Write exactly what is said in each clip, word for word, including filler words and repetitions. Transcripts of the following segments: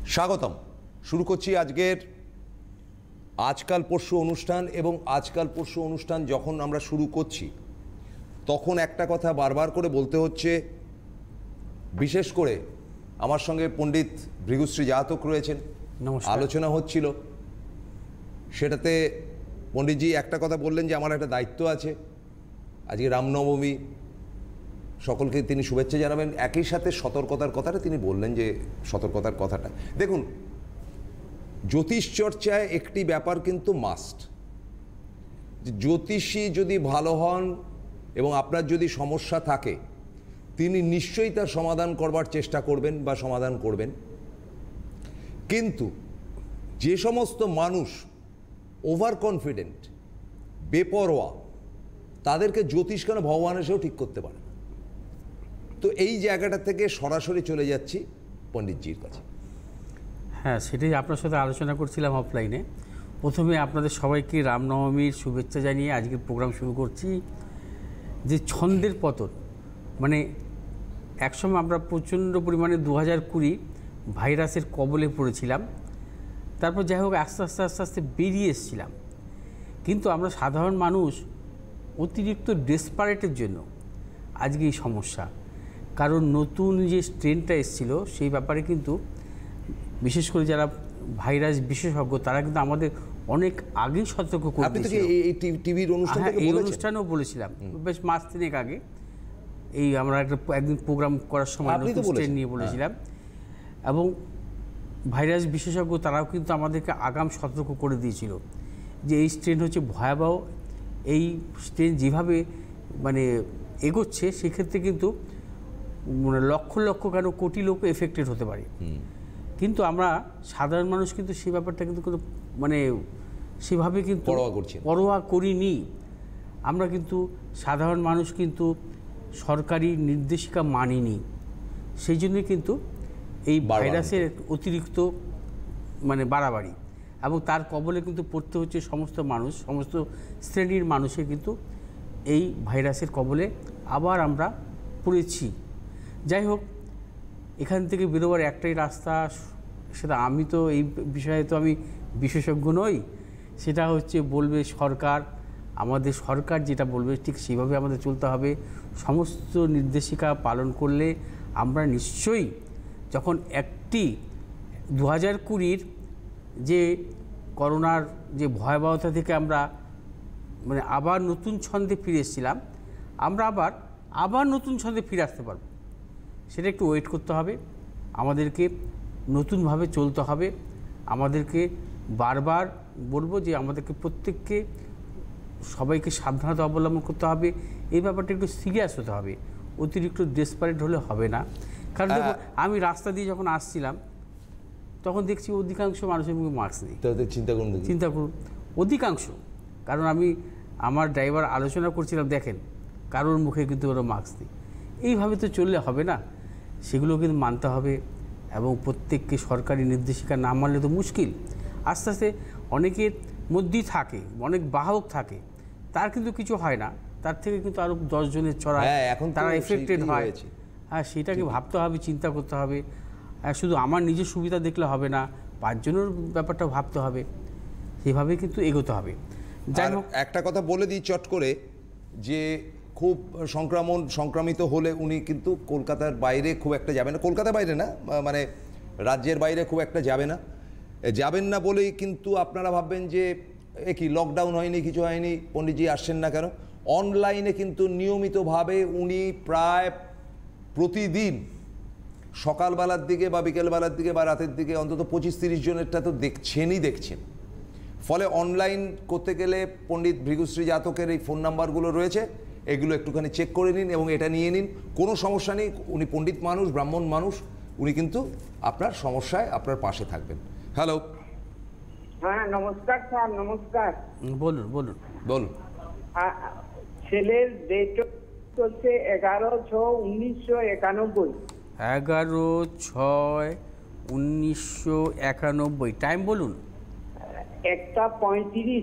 স্বাগতম। শুরু করছি আজকের আজকাল পরশু অনুষ্ঠান। এবং আজকাল পরশু অনুষ্ঠান যখন আমরা শুরু করছি তখন একটা কথা বারবার করে বলতে হচ্ছে, বিশেষ করে আমার সঙ্গে পণ্ডিত ভৃগুশ্রী জাতক রয়েছেন, আলোচনা হচ্ছিল, সেটাতে পণ্ডিতজি একটা কথা বললেন যে আমার একটা দায়িত্ব আছে, আজকে রামনবমী, সকলকে তিনি শুভেচ্ছা জানাবেন। একই সাথে সতর্কতার কথাটা তিনি বললেন, যে সতর্কতার কথাটা দেখুন, জ্যোতিষ চর্চায় একটি ব্যাপার কিন্তু মাস্ট, জ্যোতিষী যদি ভালো হন এবং আপনার যদি সমস্যা থাকে তিনি নিশ্চয়ই তার সমাধান করবার চেষ্টা করবেন বা সমাধান করবেন। কিন্তু যে সমস্ত মানুষ ওভার কনফিডেন্ট, বেপরোয়া, তাদেরকে জ্যোতিষ কেন ভগবান এসেও ঠিক করতে পারে না। তো এই জায়গাটা থেকে সরাসরি চলে যাচ্ছি পণ্ডিতজির কাছে। হ্যাঁ, সেটাই আপনার সাথে আলোচনা করছিলাম অফলাইনে। প্রথমে আপনাদের সবাইকে রামনবমীর শুভেচ্ছা জানিয়ে আজকের প্রোগ্রাম শুরু করছি। যে ছন্দের পতন, মানে একসময় আমরা প্রচণ্ড পরিমাণে দু হাজার কুড়ি ভাইরাসের কবলে পড়েছিলাম, তারপর যাই হোক আস্তে আস্তে আস্তে আস্তে বেরিয়ে এসেছিলাম। কিন্তু আমরা সাধারণ মানুষ অতিরিক্ত ডেসপারেটের জন্য আজকে এই সমস্যা। কারণ নতুন যে স্ট্রেনটা এসেছিলো সেই ব্যাপারে কিন্তু বিশেষ করে যারা ভাইরাস বিশেষজ্ঞ তারা কিন্তু আমাদের অনেক আগেই সতর্ক করে দিয়েছিল। টিভির অনুষ্ঠান থেকে এই অনুষ্ঠানেও বলেছিলাম বেশ মাস তিনেক আগে, এই আমরা একটা একদিন প্রোগ্রাম করার সময় নতুন স্ট্রেন নিয়ে বলেছিলাম। এবং ভাইরাস বিশেষজ্ঞ তারাও কিন্তু আমাদেরকে আগাম সতর্ক করে দিয়েছিল যে এই স্ট্রেন হচ্ছে ভয়াবহ, এই স্ট্রেন যেভাবে মানে এগোচ্ছে সেক্ষেত্রে কিন্তু মানে লক্ষ লক্ষ কেন কোটি লোক এফেক্টেড হতে পারে। কিন্তু আমরা সাধারণ মানুষ কিন্তু সেই ব্যাপারটা কিন্তু কোনো মানে সেভাবে কিন্তু পরোয়া করছি পরোয়া করিনি। আমরা কিন্তু সাধারণ মানুষ কিন্তু সরকারি নির্দেশিকা মানিনি, সেই জন্যই কিন্তু এই ভাইরাসের অতিরিক্ত মানে বাড়াবাড়ি, এবং তার কবলে কিন্তু পড়তে হচ্ছে সমস্ত মানুষ, সমস্ত শ্রেণীর মানুষের কিন্তু এই ভাইরাসের কবলে আবার আমরা পড়েছি। যাই হোক, এখান থেকে বেরোবার একটাই রাস্তা, সেটা আমি তো এই বিষয়ে তো আমি বিশেষজ্ঞ নই, সেটা হচ্ছে বলবে সরকার। আমাদের সরকার যেটা বলবে ঠিক সেইভাবে আমাদের চলতে হবে। সমস্ত নির্দেশিকা পালন করলে আমরা নিশ্চয়ই, যখন একটি দু হাজার কুড়ির যে করোনার যে ভয়াবহতা থেকে আমরা মানে আবার নতুন ছন্দে ফিরে এসেছিলাম, আমরা আবার আবার নতুন ছন্দে ফিরে আসতে পারব। সেটা একটু ওয়েট করতে হবে, আমাদেরকে নতুনভাবে চলতে হবে। আমাদেরকে বারবার বলবো যে আমাদেরকে প্রত্যেককে সবাইকে সাবধানতা অবলম্বন করতে হবে। এই ব্যাপারটা একটু সিরিয়াস হতে হবে, অতিরিক্ত ডেসপারেট হলে হবে না। কারণ দেখো, আমি রাস্তা দিয়ে যখন আসছিলাম তখন দেখছি অধিকাংশ মানুষের মুখে মাস্ক নেই। চিন্তা করুন চিন্তা করুন অধিকাংশ। কারণ আমি আমার ড্রাইভার আলোচনা করছিলাম, দেখেন কারোর মুখে কিন্তু ওরা মাস্ক নেই। এইভাবে তো চললে হবে না, সেগুলো কিন্তু মানতে হবে। এবং প্রত্যেককে সরকারি নির্দেশিকা না মানলে তো মুশকিল। আস্তে আস্তে অনেকের মধ্যেই থাকে, অনেক বাহক থাকে, তার কিন্তু কিছু হয় না, তার থেকে কিন্তু আরও দশজনের চড়া এখন তারা এফেক্টেড হয়। হ্যাঁ, সেটাকে ভাবতে হবে, চিন্তা করতে হবে। শুধু আমার নিজের সুবিধা দেখলে হবে না, পাঁচজনের ব্যাপারটা ভাবতে হবে, সেভাবে কিন্তু এগোতে হবে। যাই হোক, একটা কথা বলে দিই চট করে, যে খুব সংক্রমণ সংক্রামিত হলে উনি কিন্তু কলকাতার বাইরে খুব একটা যাবেন না, কলকাতার বাইরে না মানে রাজ্যের বাইরে খুব একটা যাবে না, যাবেন না বলেই কিন্তু আপনারা ভাববেন যে এ কি লকডাউন হয়নি, কিছু হয়নি, পণ্ডিতজি আসছেন না কেন। অনলাইনে কিন্তু নিয়মিতভাবে উনি প্রায় প্রতিদিন সকালবেলার দিকে বা বিকেলবেলার দিকে বা রাতের দিকে অন্তত পঁচিশ তিরিশ জনেরটা তো দেখছেনই দেখছেন। ফলে অনলাইন করতে গেলে পণ্ডিত ভৃগুশ্রী জাতকের এই ফোন নাম্বারগুলো রয়েছে, এগুলো একটুখানি চেক করে নিন এবং এটা নিয়ে নিন, কোনো সমস্যা নেই। উনি পণ্ডিত মানুষ, ব্রাহ্মণ মানুষ, উনি কিন্তু আপনার সমস্যায় আপনার পাশে থাকবেন। হ্যালো। হ্যাঁ, নমস্কার স্যার। নমস্কার। বলুন বলুন বলুন। ছেলের ডেট হচ্ছে এগারো ছয় উনিশশো একানব্বই। এগারো ছয় উনিশশো একানব্বই। টাইম বলুন। একটা পঁয়ত্রিশ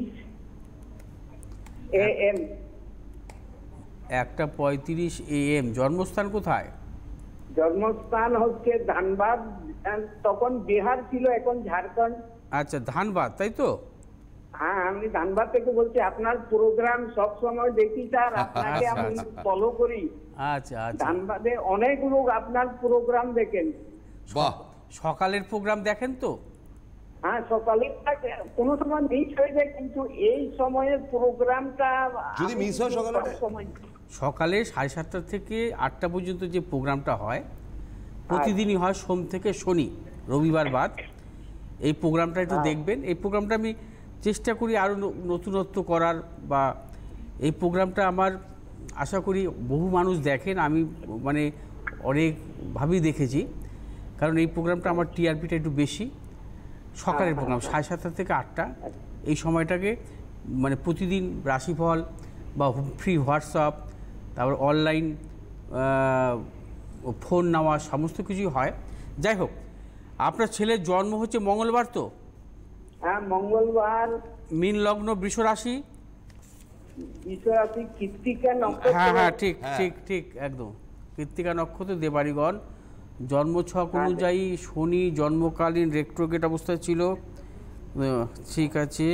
এ এম। একটা পঁয়ত্রিশ এ এম। জন্মস্থান কোথায়? জন্মস্থান হচ্ছে ধানবাদ, আহ, তখন বিহার ছিল, এখন ঝাড়খণ্ড। আচ্ছা, ধানবাদ, তাই তো? হ্যাঁ, আমি ধানবাদ থেকে বলছি। আপনার প্রোগ্রাম সব সময় দেখি স্যার, আপনাকে আচ্ছা, আমি আচ্ছা। ফলো করি। আচ্ছা আচ্ছা। ধানবাদে অনেক লোক আপনার প্রোগ্রাম দেখেন। বাহ, সকালের প্রোগ্রাম দেখেন তো? হ্যাঁ, সকালে থাকে, কোনো সময় মিস হয়ে যায়, কিন্তু এই সময়ের প্রোগ্রামটা যদি আমি miss হয় সকালে? সব সময় সকালে সাড়ে সাতটা থেকে আটটা পর্যন্ত যে প্রোগ্রামটা হয় প্রতিদিনই হয়, সোম থেকে শনি, রবিবার বাদ। এই প্রোগ্রামটা একটু দেখবেন। এই প্রোগ্রামটা আমি চেষ্টা করি আরও নতুনত্ব করার, বা এই প্রোগ্রামটা আমার আশা করি বহু মানুষ দেখেন, আমি মানে অনেকভাবেই দেখেছি, কারণ এই প্রোগ্রামটা আমার টিআরপিটা একটু বেশি। সকালের প্রোগ্রাম সাড়ে সাতটা থেকে আটটা, এই সময়টাকে মানে প্রতিদিন রাশিফল বা ফ্রি হোয়াটসঅ্যাপ, তারপর অনলাইন ফোন নেওয়া, সমস্ত কিছুই হয়। যাই হোক, আপনার ছেলের জন্ম হচ্ছে মঙ্গলবার তো? হ্যাঁ, মঙ্গলবার, মীন লগ্ন, বৃষ রাশি। বিশ্বরাশি, কৃত্তিকা নক্ষত্র। হ্যাঁ হ্যাঁ, ঠিক হ্যাঁ। ঠিক ঠিক, একদম কৃত্তিকা নক্ষত্র, দেবাড়িগণ। জন্মছক অনুযায়ী শনি জন্মকালীন রেট্রোগেট অবস্থায় ছিল। আহ, ঠিক আছে।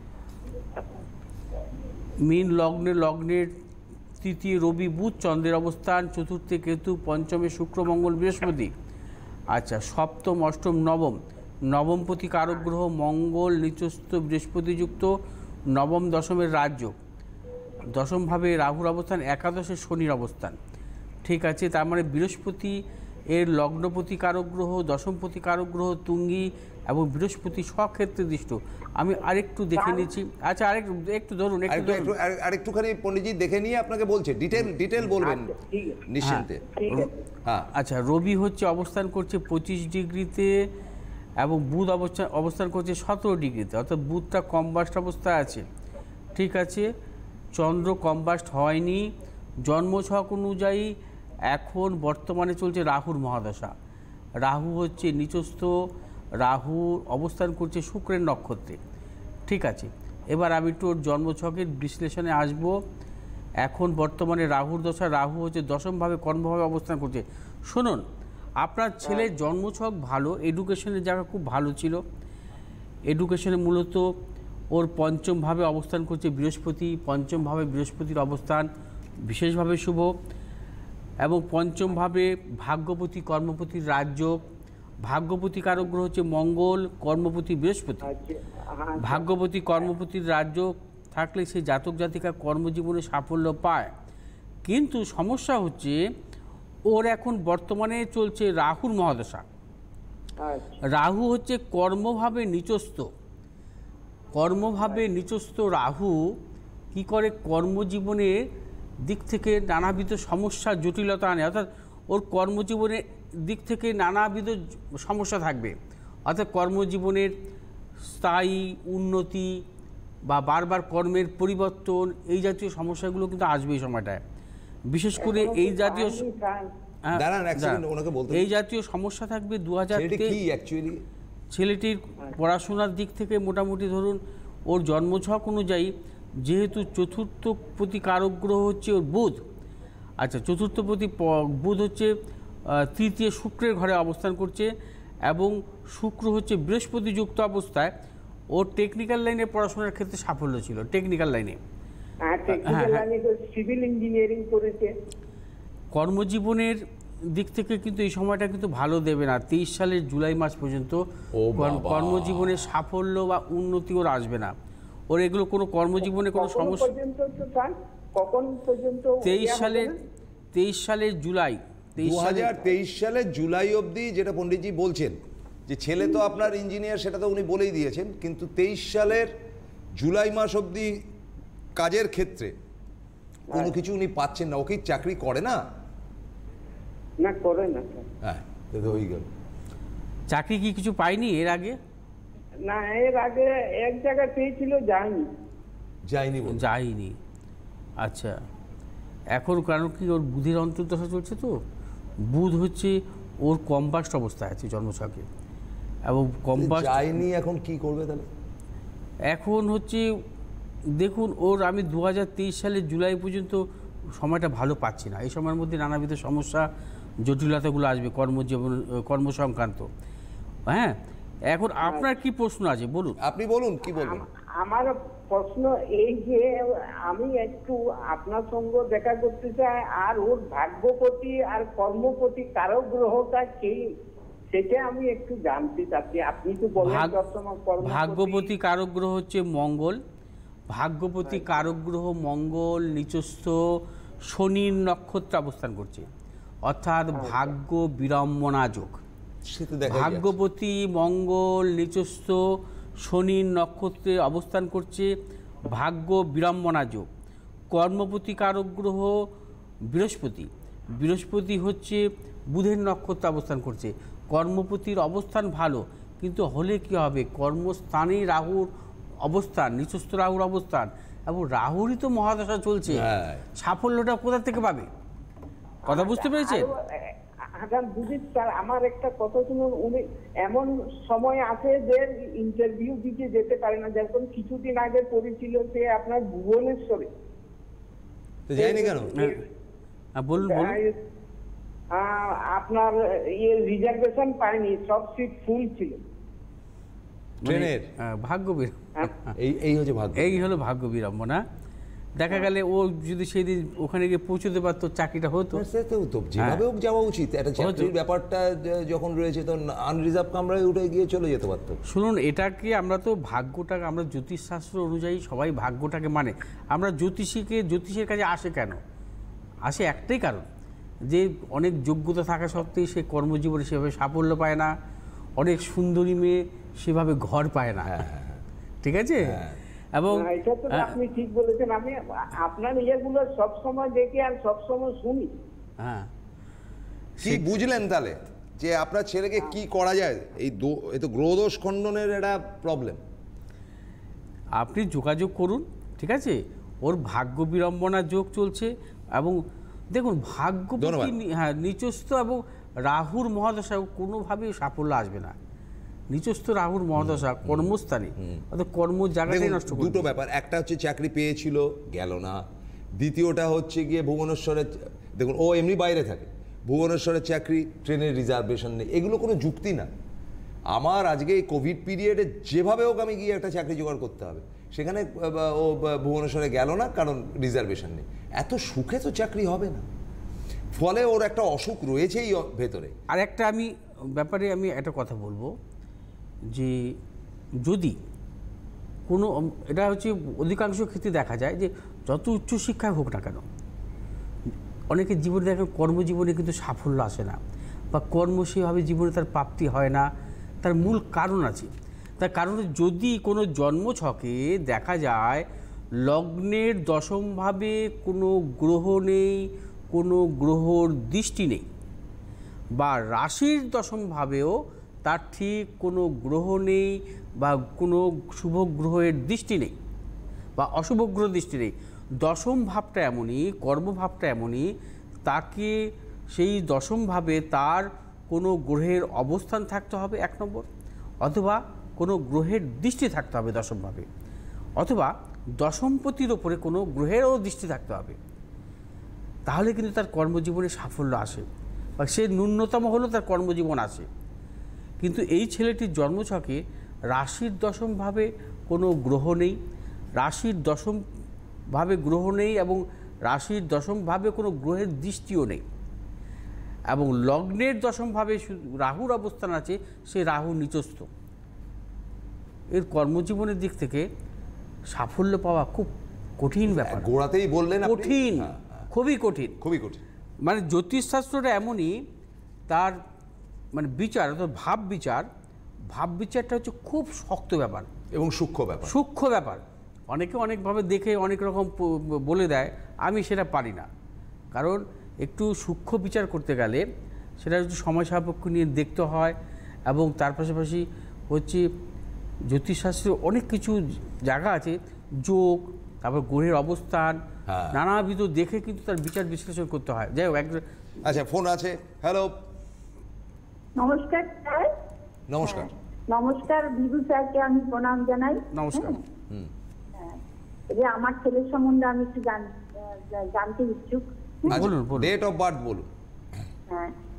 মীন লগ্নে, লগ্নের তৃতীয় রবি বুধ, চন্দ্রের অবস্থান, চতুর্থে কেতু, পঞ্চমে শুক্র মঙ্গল বৃহস্পতি। আচ্ছা, সপ্তম অষ্টম নবম, নবমপতি কারক গ্রহ মঙ্গল নিচস্থ বৃহস্পতিযুক্ত, নবম দশমের রাজ্য, দশমভাবে রাহুর অবস্থান, একাদশে শনির অবস্থান। ঠিক আছে, তার মানে বৃহস্পতি এর লগ্নপতি কারক গ্রহ, দশমপতি কারক গ্রহ তুঙ্গি এবং বৃহস্পতি স্বক্ষেত্রে দৃষ্ট। আমি আরেকটু দেখে নিচ্ছি। আচ্ছা, আরেক একটু ধরুন, একটু আরেকটু ধরুন। একটু আর- আরেকটুখানি পণ্ডিতজি দেখে নিয়ে আপনাকে বলছে, ডিটেল ডিটেল বলবেন আচ্ছা, ঠিক আছে। নিশ্চিন্তে। ঠিক আছে। হ্যাঁ, আচ্ছা, রবি হচ্ছে অবস্থান করছে পঁচিশ ডিগ্রিতে এবং বুধ অবস্থান অবস্থান করছে সতেরো ডিগ্রিতে, অর্থাৎ বুধটা কম্বাস্ট অবস্থায় আছে। ঠিক আছে, চন্দ্র কম্বাস্ট হয়নি। জন্মছক অনুযায়ী এখন বর্তমানে চলছে রাহুর মহাদশা। রাহু হচ্ছে নিচস্থ, রাহু অবস্থান করছে শুক্রের নক্ষত্রে। ঠিক আছে, এবার আমি একটু ওর জন্মছকের বিশ্লেষণে আসব। এখন বর্তমানে রাহুর দশা, রাহু হচ্ছে দশমভাবে কর্মভাবে অবস্থান করছে। শুনুন, আপনার ছেলের জন্মছক ভালো, এডুকেশনের জায়গা খুব ভালো ছিল। এডুকেশনে মূলত ওর পঞ্চমভাবে অবস্থান করছে বৃহস্পতি, পঞ্চমভাবে বৃহস্পতির অবস্থান বিশেষভাবে শুভ, এবং পঞ্চমভাবে ভাগ্যপতি কর্মপতির রাজ্য, ভাগ্যপতি কারক গ্রহ হচ্ছে মঙ্গল, কর্মপতি বৃহস্পতি। আচ্ছা, হ্যাঁ, ভাগ্যপতি কর্মপতির রাজ্য থাকলে সে জাতক জাতিকা কর্মজীবনে সাফল্য পায়। কিন্তু সমস্যা হচ্ছে ওর এখন বর্তমানে চলছে রাহুর মহাদশা। আচ্ছা, রাহু হচ্ছে কর্মভাবে নিচস্থ। কর্মভাবে নিচস্থ রাহু কি করে, কর্মজীবনের দিক থেকে নানাবিধ সমস্যা জটিলতা আনে, অর্থাৎ ওর কর্মজীবনের দিক থেকে নানাবিধ সমস্যা থাকবে। অর্থাৎ কর্মজীবনের স্থায়ী উন্নতি বা বারবার কর্মের পরিবর্তন, এই জাতীয় সমস্যাগুলো কিন্তু আসবে এই সময়টায়। বিশেষ করে এই জাতীয় হয়নি, স্যার। হ্যাঁ, দাঁড়ান এক দাঁড়ান। সেকেন্ড, ওনাকে বলতে এই জাতীয় সমস্যা থাকবে দু হাজার সেটা কি অ্যাকচুয়ালি? ছেলেটির পড়াশোনার দিক থেকে মোটামুটি ধরুন ওর জন্মছক অনুযায়ী, যেহেতু চতুর্থ প্রতি কারক গ্রহ হচ্ছে ওর বুধ। আচ্ছা, চতুর্থ প্রতি প- বুধ হচ্ছে আহ, তৃতীয় শুক্রের ঘরে অবস্থান করছে, এবং শুক্র হচ্ছে বৃহস্পতি যুক্ত অবস্থায়। ওর টেকনিক্যাল লাইনে পড়াশোনার ক্ষেত্রে সাফল্য ছিল, টেকনিক্যাল লাইনে। হ্যাঁ, টেকনিক্যাল লাইনে সিভিল ইঞ্জিনিয়ারিং করেছে। কর্মজীবনের দিক থেকে কিন্তু এই সময়টা কিন্তু ভালো দেবে না। তেইশ সালের জুলাই মাস পর্যন্ত ও কর্ম- বাবা। কর্মজীবনে সাফল্য বা উন্নতি ওর আসবে না। ওর এগুলো কোনো কর্মজীবনে কোনো কখন সমস্যা। পর্যন্ত তো স্যার, কখন পর্যন্ত তেইশ ইয়া হবে সালের না? তেইশ সালের জুলাই, তেইশ দু সালের হাজার তেইশ সালের জুলাই অবধি, যেটা পণ্ডিতজি বলছেন যে ছেলে তো আপনার ইঞ্জিনিয়ার, সেটা তো উনি বলেই দিয়েছেন, কিন্তু তেইশ সালের জুলাই মাস অবধি কাজের ক্ষেত্রে কোনো কিছু উনি পাচ্ছেন না। ওকে চাকরি করে না? না, করে না স্যার। হ্যাঁ, তো তো হয়ে গেল। চাকরি কি কিছু পাইনি এর আগে? না, এর আগে এক জায়গায় পেয়েছিল, যায়নি। যায়নি বল। যায়নি। আচ্ছা, এখন কারণ কি ওর বুধের অন্তর্দশা চলছে, তো বুধ হচ্ছে ওর কম্বাস্ট অবস্থায় আছে জন্মছকে, এবং কম্বাস্ট যায়নি, এখন কি করবে তাহলে? এখন হচ্ছে দেখুন, ওর আমি দু হাজার তেইশ সালের জুলাই পর্যন্ত সময়টা ভালো পাচ্ছি না। এই সময়ের মধ্যে নানাবিধ সমস্যা জটিলতাগুলো আসবে কর্মজীবন কর্মসংক্রান্ত। হ্যাঁ, এখন আপনার কি প্রশ্ন আছে বলুন। আপনি বলুন কি বলবেন। আম- আমার প্রশ্ন এই যে আমি একটু আপনার সঙ্গে দেখা করতে চাই, আর ওর ভাগ্যপতি আর কর্মপতি কারো গ্রহটা কি সেটা আমি একটু জানতে চাচ্ছি। আপনি তো বলেন ভাগ- সবসময় কর্মপতি। ভাগ্যপতি কারক গ্রহ হচ্ছে মঙ্গল। ভাগ্যপতি কারক গ্রহ মঙ্গল নিচস্থ শনির নক্ষত্রে অবস্থান করছে, অর্থাৎ ভাগ্য বিড়ম্বনা যোগ। সে তো দেখা যাচ্ছে। ভাগ্যপতি মঙ্গল নিচস্থ শনির নক্ষত্রে অবস্থান করছে, ভাগ্য বিড়ম্বনা যোগ। কর্মপতি কারক গ্রহ বৃহস্পতি। বৃহস্পতি হচ্ছে বুধের নক্ষত্রে অবস্থান করছে। কর্মপতির অবস্থান ভালো, কিন্তু হলে কি হবে, কর্মস্থানেই রাহুর অবস্থান, নিচস্থ রাহুর অবস্থান, এবং রাহুরই তো মহাদশা চলছে। হ্যাঁ। সাফল্যটা কোথা থেকে পাবে? কথা বুঝতে পেরেছেন? আগাম বুঝি স্যার, আমার একটা কথা শুনুন। উনি এমন সময় আছে যে ইন্টারভিউ দিতে যেতে পারে না, যেরকম কিছুদিন আগে পড়েছিল সে আপনার ভুবনেশ্বরে। তো যায়নি কেন? হ্যাঁ, বলুন বলুন। আহ, আপনার ইয়ে রিজার্ভেশন পায়নি, সব সিট ফুল ছিল। ট্রেনের হ্যাঁ, ভাগ্য বিড়ম্বনা। হ্যাঁ। এই এই হচ্ছে ভাগ্য। এই হলো ভাগ্য বিড়ম্বনা। দেখা গেলে ও যদি সেদিন ওখানে গিয়ে পৌঁছতে পারতো, চাকরিটা হতো। সে তো তো যেভাবে হোক যাওয়া উচিত। একটা চাকরির ব্যাপারটা যে- যখন রয়েছে তো আনরিজার্ভ কামরায় উঠে গিয়ে চলে যেতে পারতো। শুনুন, এটাকে আমরা তো ভাগ্যটাকে, আমরা জ্যোতিষশাস্ত্র অনুযায়ী সবাই ভাগ্যটাকে মানে। আমরা জ্যোতিষীকে জ্যোতিষের কাছে আসে কেন? আসে একটাই কারণ, যে অনেক যোগ্যতা থাকা সত্ত্বেও সে কর্মজীবনে সেভাবে সাফল্য পায় না, অনেক সুন্দরী মেয়ে সেভাবে ঘর পায় না। ঠিক আছে? এবং না, এটা তো আপনি ঠিক বলেছেন। আমি আপনার ইয়েগুলো সবসময় দেখি আর সবসময় শুনি। হ্যাঁ, কি বুঝলেন তাহলে যে আপনার ছেলেকে কি করা যায়? এই দো- এই তো গ্রহদোষ খণ্ডনের একটা প্রবলেম। আপনি যোগাযোগ করুন, ঠিক আছে? ওর ভাগ্য বিড়ম্বনা যোগ চলছে, এবং দেখুন ভাগ্যপতি ধন্যবাদ। নি- হ্যাঁ নিচস্থ এবং রাহুর মহাদশা কোনোভাবেই সাফল্য আসবে না। নিচস্থ রাহুর মহাদশা কর্মস্থানে, অর্থাৎ কর্ম জায়গাটাই দেখুন, নষ্ট করে দুটো দেবে। ব্যাপার। একটা হচ্ছে চাকরি পেয়েছিল, গেল না। দ্বিতীয়টা হচ্ছে গিয়ে ভুবনেশ্বরে, দেখুন ও এমনি বাইরে থাকে, ভুবনেশ্বরের চাকরি, ট্রেনের রিজার্ভেশন নেই, এগুলো কোনো যুক্তি না। আমার আজকে এই কোভিড পিরিয়ডে যেভাবে হোক আমি গিয়ে একটা চাকরি জোগাড় করতে হবে, সেখানে আহ, ও আহ, ভুবনেশ্বরে গেল না কারণ রিজার্ভেশন নেই। এত সুখে তো চাকরি হবে না, ফলে ওর একটা অসুখ রয়েছেই অ- ভেতরে। আর একটা আমি ব্যাপারে আমি একটা কথা বলবো, যে যদি কোনো, এটা হচ্ছে অধিকাংশ ক্ষেত্রে দেখা যায় যে যত উচ্চশিক্ষায় হোক না কেন, অনেকের জীবনে দেখেন কর্মজীবনে কিন্তু সাফল্য আসে না, বা কর্ম সেভাবে জীবনে তার প্রাপ্তি হয় না। তার মূল কারণ আছে। তার কারণ যদি কোনো জন্মছকে দেখা যায় লগ্নের দশমভাবে কোনো গ্রহ নেই, কোনো গ্রহর দৃষ্টি নেই, বা রাশির দশমভাবেও তার ঠিক কোনো গ্রহ নেই, বা কোনো শুভ গ্রহের দৃষ্টি নেই, বা অশুভ গ্রহ দৃষ্টি নেই, দশম ভাবটা এমনই, কর্মভাবটা এমনই, তাকে সেই দশমভাবে তার কোনো গ্রহের অবস্থান থাকতে হবে এক নম্বর, অথবা কোনো গ্রহের দৃষ্টি থাকতে হবে দশমভাবে, অথবা দশমপতির ওপরে কোনো গ্রহেরও দৃষ্টি থাকতে হবে। তাহলে কিন্তু তার কর্মজীবনে সাফল্য আসে, বা সে ন্যূনতম হলেও তার কর্মজীবন আসে। কিন্তু এই ছেলেটির জন্মছকে রাশির দশমভাবে কোনো গ্রহ নেই, রাশির দশমভাবে গ্রহ নেই, এবং রাশির দশমভাবে কোনো গ্রহের দৃষ্টিও নেই, এবং লগ্নের দশমভাবে রাহুর অবস্থান আছে, সে রাহু নিচস্থ। এর কর্মজীবনের দিক থেকে সাফল্য পাওয়া খুব কঠিন ব্যাপার। গোড়াতেই বললেন আপনি। কঠিন, হ্যাঁ, খুবই কঠিন। খুবই কঠিন। মানে জ্যোতিষশাস্ত্রটা এমনই, তার মানে বিচার, অর্থাৎ ভাব বিচার, ভাব বিচারটা হচ্ছে খুব শক্ত ব্যাপার এবং সূক্ষ্ম ব্যাপার। সূক্ষ্ম ব্যাপার। অনেকে অনেকভাবে দেখে অনেক রকম প- বলে দেয়, আমি সেটা পারি না। কারণ একটু সূক্ষ্ম বিচার করতে গেলে সেটা হচ্ছে সময় সাপেক্ষ নিয়ে দেখতে হয়, এবং তার পাশাপাশি হচ্ছে জ্যোতিষশাস্ত্রে অনেক কিছু জায়গা আছে, যোগ, তারপর গ্রহের অবস্থান, হ্যাঁ। নানাবিধ দেখে কিন্তু তার বিচার বিশ্লেষণ করতে হয়। যাই হোক, এক আচ্ছা, ফোন আছে। হ্যালো, নমস্কার স্যার। নমস্কার। নমস্কার, বিদু স্যারকে আমি প্রণাম জানাই। নমস্কার। হুম। এই যে আমার ছেলের সম্বন্ধে আমি একটু জান- আহ, জানতে ইচ্ছুক। বলুন, বলুন। ডেট অফ বার্থ বলুন। হ্যাঁ,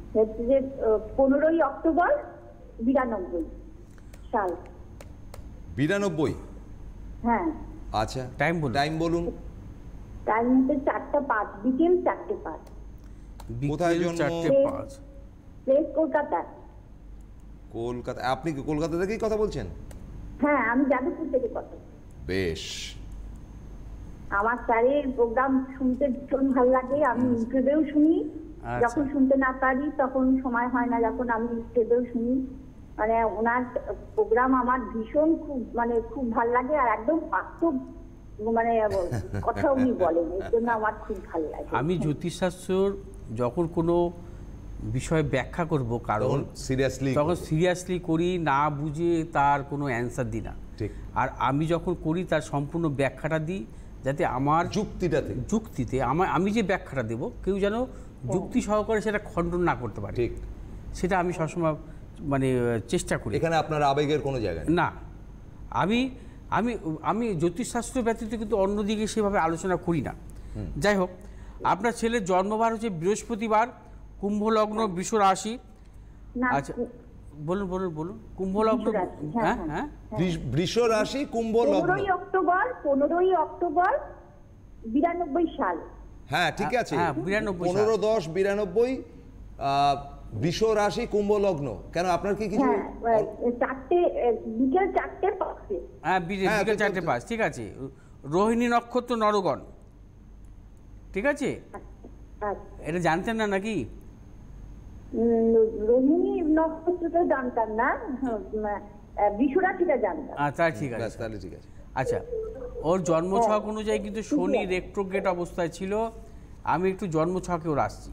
হচ্ছে যে পনেরোই অক্টোবর বিরানব্বই সাল। বিরানব্বই? হ্যাঁ। আচ্ছা, টাইম বলুন। টাইম বলুন। টাইম হচ্ছে চারটা পাঁচ, বিকেল চারটে পাঁচ। কোথায় বিকেল জন্ম? চারটে পাঁচ। প্লেস কলকাতা। কলকাতা। আপনি কি কলকাতা থেকেই কথা বলছেন? হ্যাঁ, আমি যাদবপুর থেকে কথা বলছি। বেশ। আমার স্যারের প্রোগ্রাম শুনতে ভীষণ ভালো লাগে। আমি ইউটিউবেও শুনি, আচ্ছা। যখন শুনতে না পারি তখন সময় হয় না, যখন আমি ইউটিউবেও শুনি। মানে ওনার প্রোগ্রাম আমার ভীষণ খুব মানে খুব ভালো লাগে, আর একদম বাস্তব মানে কথা উনি বলেন, এর জন্য আমার খুব ভালো লাগে। আমি জ্যোতিষশাস্ত্রর যখন কোনো বিষয় ব্যাখ্যা করব কারণ সিরিয়াসলি তখন সিরিয়াসলি করি, না বুঝে তার কোনো অ্যান্সার দিই না। ঠিক। আর আমি যখন করি তার সম্পূর্ণ ব্যাখ্যাটা দিই, যাতে আমার যুক্তিটাতে যুক্তিতে আমার আমি যে ব্যাখ্যাটা দেব কেউ যেন যুক্তি সহকারে সেটা খণ্ডন না করতে পারে। ঠিক। সেটা আমি সবসময় মানে চেষ্টা করি। এখানে আপনার আবেগের কোনো জায়গা নেই। না, আমি আমি আমি জ্যোতিষশাস্ত্র ব্যতীত কিন্তু অন্যদিকে সেভাবে আলোচনা করি না। যাই হোক, আপনার ছেলের জন্মবার হচ্ছে বৃহস্পতিবার, কুম্ভ লগ্ন, বৃষ রাশি। না, আচ্ছা, বলুন বলুন বলুন। কুম্ভ লগ্ন। বৃষ রাশি, হ্যাঁ, হ্যাঁ হ্যাঁ বৃষ- বৃষ রাশি, কুম্ভ লগ্ন। পনেরোই অক্টোবর পনেরোই অক্টোবর বিরানব্বই সাল। হ্যাঁ, ঠিক আছে। হ্যাঁ, বিরানব্বই সাল। পনেরো দশ বিরানব্বই। বৃষ রাশি, কুম্ভ লগ্ন। কেন আপনার কি কিছু? হ্যাঁ, চারটে বিকেল চারটে পাঁচে। হ্যাঁ, বিকেল হ্যাঁ, বিকেল তো- চারটে পাঁচ, ঠিক আছে। রোহিণী নক্ষত্র, নরগণ, ঠিক আছে। আচ্ছা। এটা জানতেন না নাকি? উম, রোহিণী নক্ষত্রটা জানতাম না, বিশ্বরাশিটা জানতাম। আচ্ছা, ঠিক আছে। ব্যাস, তাহলে ঠিক আছে। আচ্ছা, ওর জন্মছক অনুযায়ী কিন্তু শনি রেট্রোগ্রেড অবস্থায় ছিল। আমি একটু জন্মছকে ওর আসছি।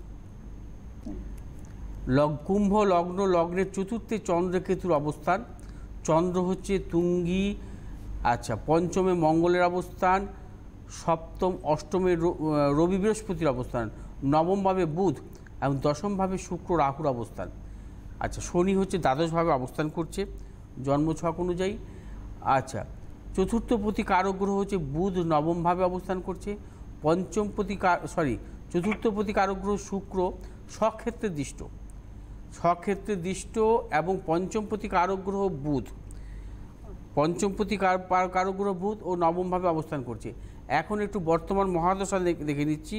লগ কুম্ভ লগ্ন, লগ্নের চতুর্থে চন্দ্রকেতুর অবস্থান। চন্দ্র হচ্ছে তুঙ্গি। আচ্ছা, পঞ্চমে মঙ্গলের অবস্থান, সপ্তম অষ্টমে র- রবি বৃহস্পতির অবস্থান, নবমভাবে বুধ এবং দশমভাবে শুক্র রাহুর অবস্থান। আচ্ছা, শনি হচ্ছে দ্বাদশভাবে অবস্থান করছে জন্মছক অনুযায়ী। আচ্ছা, চতুর্থপতি কারক গ্রহ হচ্ছে বুধ, নবমভাবে অবস্থান করছে। পঞ্চমপতি সরি চতুর্থপতি কারক গ্রহ শুক্র, স্বক্ষেত্রে দৃষ্ট স্বক্ষেত্রে দৃষ্ট এবং পঞ্চমপতি কারক গ্রহ বুধ, পঞ্চমপতি কারক গ্রহ বুধ ও নবমভাবে অবস্থান করছে। এখন একটু বর্তমান মহাদশা দেখ- দেখে নিচ্ছি।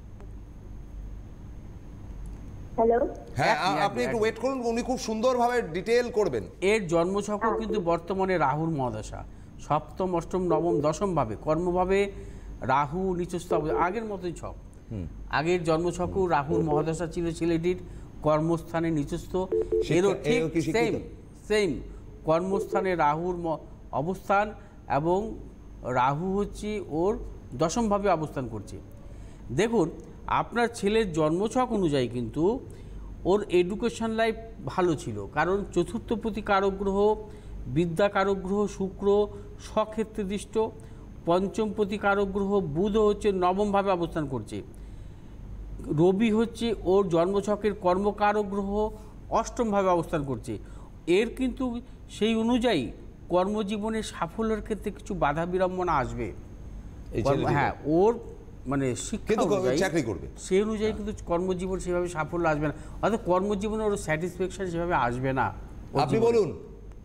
হ্যালো। হ্যাঁ, এক আ- মিনিট, আপনি এক একটু মিনিট। ওয়েট করুন, উনি খুব সুন্দরভাবে ডিটেল করবেন। এর জন্মছকও কিন্তু বর্তমানে রাহুর মহাদশা, সপ্তম অষ্টম নবম দশমভাবে কর্মভাবে রাহু নিচস্থ অবস্থা, আগের মতোই ছক। আগের জন্মছকও রাহুর মহাদশা ছিল ছেলেটির, কর্মস্থানে নিচস্থ। এরও শিক্ষা- ঠিক এও কি শিক্ষিত? সেম সেম কর্মস্থানে রাহুর ম- অবস্থান, এবং রাহু হচ্ছে ওর দশমভাবে অবস্থান করছে। দেখুন, আপনার ছেলের জন্মছক অনুযায়ী কিন্তু ওর এডুকেশন লাইফ ভালো ছিল, কারণ চতুর্থপতি কারক গ্রহ, বিদ্যা কারক গ্রহ শুক্র স্বক্ষেত্রে দৃষ্ট, পঞ্চমপতি কারক গ্রহ বুধ হচ্ছে নবমভাবে অবস্থান করছে, রবি হচ্ছে ওর জন্মছকের কর্মকারক গ্রহ অষ্টমভাবে অবস্থান করছে। এর কিন্তু সেই অনুযায়ী কর্মজীবনে সাফল্যের ক্ষেত্রে কিছু বাধা বিড়ম্বনা আসবে। এই কর্ম- ছেলেটির? হ্যাঁ, ওর মানে শিক্ষা কিন্তু ক- অনুযায়ী চাকরি করবে। সেই অনুযায়ী কিন্তু কর্মজীবন সেভাবে সাফল্য আসবে না, অর্থাৎ কর্মজীবনে ওর স্যাটিসফ্যাকশন সেভাবে আসবে না ওর আপনি জীবনে। বলুন।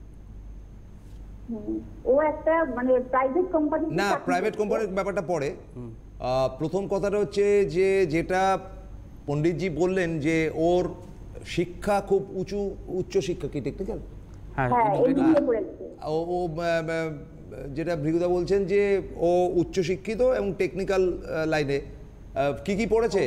ও একটা মানে প্রাইভেট কোম্পানি। না, প্রাইভেট কোম্পানির ব্যাপারটা পড়ে। প্রথম কথাটা হচ্ছে যে যেটা পণ্ডিতজি বললেন যে ওর শিক্ষা খুব উঁচু, উচ্চ শিক্ষা কি টেকনিক্যাল? হ্যাঁ, হ্যাঁ, এডু- এডু- এমবিএ করেছে। ও ও আহ, আহ, যেটা ভৃগুদা বলছেন যে ও উচ্চশিক্ষিত এবং টেকনিক্যাল লাইনে। কি কি পড়েছে,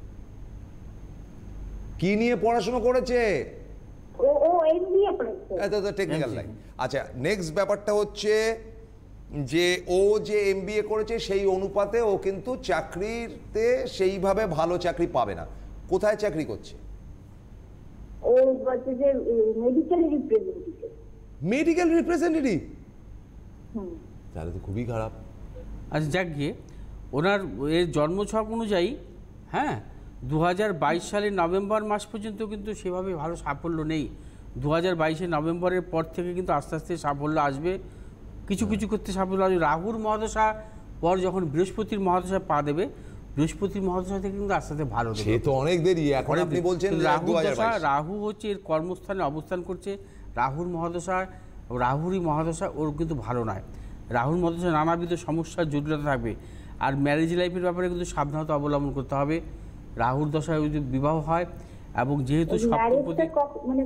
কি নিয়ে পড়াশোনা করেছে? ও ও এমবিএ করেছে। Technical line. আচ্ছা, নেক্সট ব্যাপারটা হচ্ছে যে ও যে এমবিএ করেছে সেই অনুপাতে ও কিন্তু চাকরিতে সেইভাবে ভালো চাকরি পাবে না। কোথায় চাকরি করছে? ও বলছে যে মেডিকেল রিপ্রেজেন্টেটিভ। Medical representative? হুম। তাহলে তো খুবই খারাপ। আচ্ছা, যাক গিয়ে ওনার এর জন্মছক অনুযায়ী হ্যাঁ দু হাজার বাইশ সালের নভেম্বর মাস পর্যন্ত কিন্তু সেভাবে ভালো সাফল্য নেই। দু হাজার বাইশের নভেম্বরের পর থেকে কিন্তু আস্তে আস্তে সাফল্য আসবে, কিছু কিছু করতে সাফল্য আসবে। রাহুর মহাদশা পর যখন বৃহস্পতির মহাদশা পা দেবে, বৃহস্পতি মহাদশা থেকে কিন্তু আস্তে আস্তে ভালো সে তো অনেক দেরি, এখন আপনি বলছেন রাহু দশা, রাহু হচ্ছে এর কর্মস্থানে অবস্থান করছে, রাহুর মহাদশা, রাহুরই মহাদশা ওর কিন্তু ভালো নয়। রাহুর মহাদশা নানাবিধ সমস্যার জটিলতা থাকবে। আর ম্যারেজ লাইফের ব্যাপারে কিন্তু সাবধানতা অবলম্বন করতে হবে। রাহুর দশায় যদি বিবাহ হয় এবং যেহেতু সপ্তমপতি মানে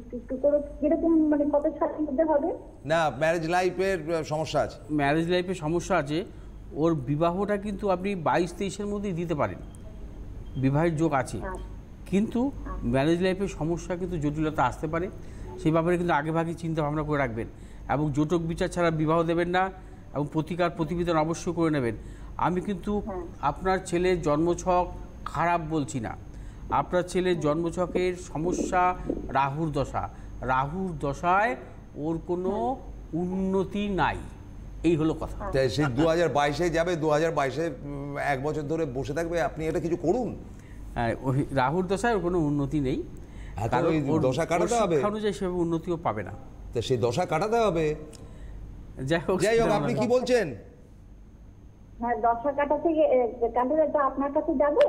কিরকম মানে কত সালের মধ্যে হবে না, ম্যারেজ লাইফের সমস্যা আছে, ম্যারেজ লাইফে সমস্যা আছে, ওর বিবাহটা কিন্তু আপনি বাইশ তেইশের মধ্যেই দিতে পারেন, বিবাহের যোগ আছে, কিন্তু ম্যারেজ লাইফের সমস্যা কিন্তু জটিলতা আসতে পারে, সেই ব্যাপারে কিন্তু আগেভাগে চিন্তা ভাবনা করে রাখবেন। এবং জটক বিচার ছাড়া বিবাহ দেবেন না এবং প্রতিকার প্রতিবেদন অবশ্যই করে নেবেন। আমি কিন্তু আপনার ছেলের জন্মছক খারাপ বলছি না, আপনার ছেলের জন্মছকের সমস্যা রাহুর দশা, রাহুর দশায় ওর কোনো উন্নতি নাই, এই হলো কথা। সে দু হাজার বাইশে যাবে, দু হাজার বাইশে এক বছর ধরে বসে থাকবে, আপনি এটা কিছু করুন। হ্যাঁ, ওই রাহুর দশায় ওর কোনো উন্নতি নেই, কারণ দশা কাটাতে হবে, অনুযায়ী সেভাবে উন্নতিও পাবে না, তো সেই দশা কাটাতে হবে। যাই হোক, যাই হোক, আপনি কি বলছেন? হ্যাঁ, দশা কাটা থেকে কাটালে তো আপনার কাছে যাবো।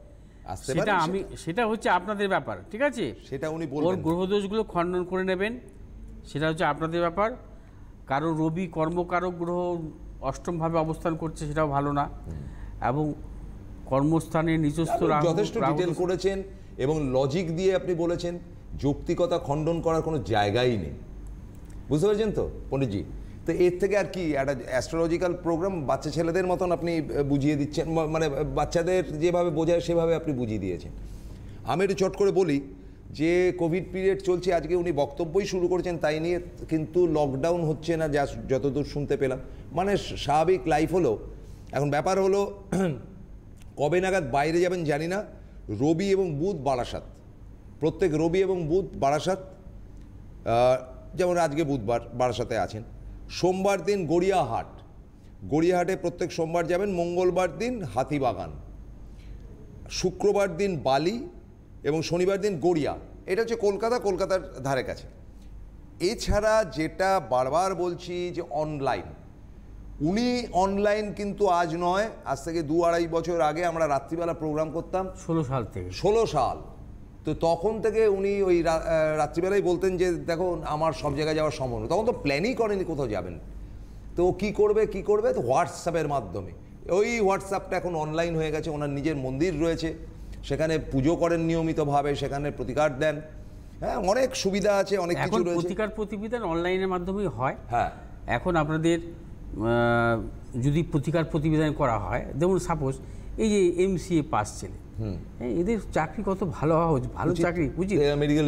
সেটা আমি সেটা হচ্ছে আপনাদের ব্যাপার, ঠিক আছে, সেটা উনি ওর বলবেন। গ্রহদোষগুলো খণ্ডন করে নেবেন, সেটা হচ্ছে আপনাদের ব্যাপার। কারো রবি কর্মকারক গ্রহ অষ্টমভাবে অবস্থান করছে, সেটাও ভালো না, এবং কর্মস্থানে নিজস্ব রাহু, যথেষ্ট ডিটেল করেছেন এবং লজিক দিয়ে আপনি বলেছেন, যৌক্তিকতা খণ্ডন করার কোনো জায়গাই নেই, বুঝতে পেরেছেন তো পণ্ডিতজি? তো এর থেকে আর কি, একটা অ্যাস্ট্রোলজিক্যাল প্রোগ্রাম বাচ্চা ছেলেদের মতন আপনি বুঝিয়ে দিচ্ছেন, মানে বাচ্চাদের যেভাবে বোঝায় সেভাবে আপনি বুঝিয়ে দিয়েছেন। আমি একটু চট করে বলি যে কোভিড পিরিয়ড চলছে, আজকে উনি বক্তব্যই শুরু করেছেন তাই নিয়ে, কিন্তু লকডাউন হচ্ছে না যা যতদূর শুনতে পেলাম, মানে স্বাভাবিক লাইফ হলো। এখন ব্যাপার হলো কবে নাগাদ বাইরে যাবেন জানি না। রবি এবং বুধ বারাসাত, প্রত্যেক রবি এবং বুধ বারাসাত, যেমন আজকে বুধবার বারাসাতে আছেন। সোমবার দিন গড়িয়াহাট, গড়িয়াহাটে প্রত্যেক সোমবার যাবেন। মঙ্গলবার দিন হাতিবাগান, শুক্রবার দিন বালি এবং শনিবার দিন গড়িয়া। এটা হচ্ছে কলকাতা, কলকাতার ধারে কাছে। এছাড়া যেটা বারবার বলছি যে অনলাইন, উনি অনলাইন কিন্তু আজ নয়, আজ থেকে দু আড়াই বছর আগে আমরা রাত্রিবেলা প্রোগ্রাম করতাম, ষোলো সাল থেকে, ষোলো সাল তো তখন থেকে উনি ওই রাত্রিবেলায় বলতেন যে দেখো আমার সব জায়গায় যাওয়ার সম্ভব নয়, তখন তো প্ল্যানই করেনি কোথাও যাবেন। তো কি করবে কি করবে তো হোয়াটসঅ্যাপের মাধ্যমে, ওই হোয়াটসঅ্যাপটা এখন অনলাইন হয়ে গেছে। ওনার নিজের মন্দির রয়েছে, সেখানে পুজো করেন নিয়মিতভাবে, সেখানে প্রতিকার দেন, হ্যাঁ অনেক সুবিধা আছে, অনেক কিছু রয়েছে। প্রতিকার প্রতিবেদন অনলাইনের মাধ্যমেই হয়। হ্যাঁ, এখন আপনাদের যদি প্রতিকার প্রতিবেদন করা হয়, যেমন সাপোজ এই যে এমসিএ পাস ছেলে, এদের চাকরি কত ভালো হওয়া উচিত, ভালো চাকরি উচিত, মেডিকেল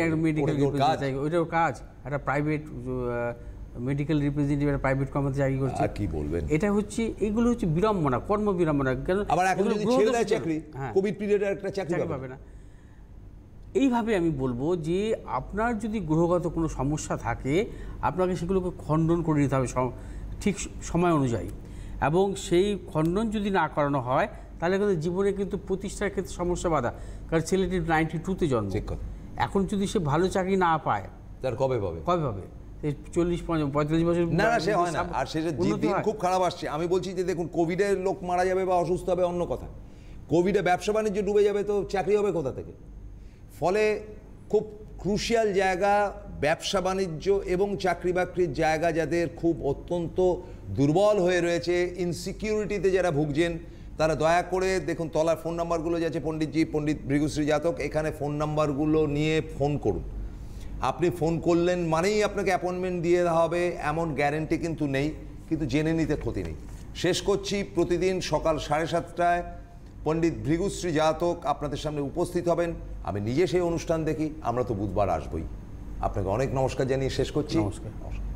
ওইটাও কাজ, একটা প্রাইভেট মেডিকেল রিপ্রেজেন্টেটিভ একটা প্রাইভেট কোম্পানিতে চাকরি করছে, কি বলবেন, এটা হচ্ছে এইগুলো হচ্ছে বিড়ম্বনা, কর্ম বিড়ম্বনা। কেন আবার এখন যদি ছেড়ে দেয় চাকরি, কোভিড পিরিয়ডে একটা চাকরি পাবে না। এইভাবে আমি বলবো যে আপনার যদি গ্রহগত কোনো সমস্যা থাকে, আপনাকে সেগুলোকে খণ্ডন করে নিতে হবে ঠিক সময় অনুযায়ী, এবং সেই খণ্ডন যদি না করানো হয় তাহলে কিন্তু জীবনে কিন্তু প্রতিষ্ঠার ক্ষেত্রে সমস্যা বাধা। কারণ ছেলেটি নাইনটি টুতে জন্ম, এখন যদি সে ভালো চাকরি না পায় তার কবে পাবে, কবে পাবে? চল্লিশ পঁয়তাল্লিশ বছর না না, সে হয় না। আর সেটা দিন খুব খারাপ আসছে। আমি বলছি যে দেখুন, কোভিডে লোক মারা যাবে বা অসুস্থ হবে অন্য কথা, কোভিডে ব্যবসা বাণিজ্য ডুবে যাবে, তো চাকরি হবে কোথা থেকে? ফলে খুব ক্রুশিয়াল জায়গা ব্যবসা বাণিজ্য এবং চাকরি বাকরির জায়গা, যাদের খুব অত্যন্ত দুর্বল হয়ে রয়েছে, ইনসিকিউরিটিতে যারা ভুগছেন, তারা দয়া করে দেখুন তলার ফোন নাম্বারগুলো যাচ্ছে পণ্ডিতজি, পণ্ডিত ভৃগুশ্রী জাতক, এখানে ফোন নাম্বারগুলো নিয়ে ফোন করুন। আপনি ফোন করলেন মানেই আপনাকে অ্যাপয়েন্টমেন্ট দিয়ে দেওয়া হবে এমন গ্যারেন্টি কিন্তু নেই, কিন্তু জেনে নিতে ক্ষতি নেই। শেষ করছি, প্রতিদিন সকাল সাড়ে সাতটায় পণ্ডিত ভৃগুশ্রী জাতক আপনাদের সামনে উপস্থিত হবেন। আমি নিজে সেই অনুষ্ঠান দেখি, আমরা তো বুধবার আসবই। আপনাকে অনেক নমস্কার জানিয়ে শেষ করছি। নমস্কার।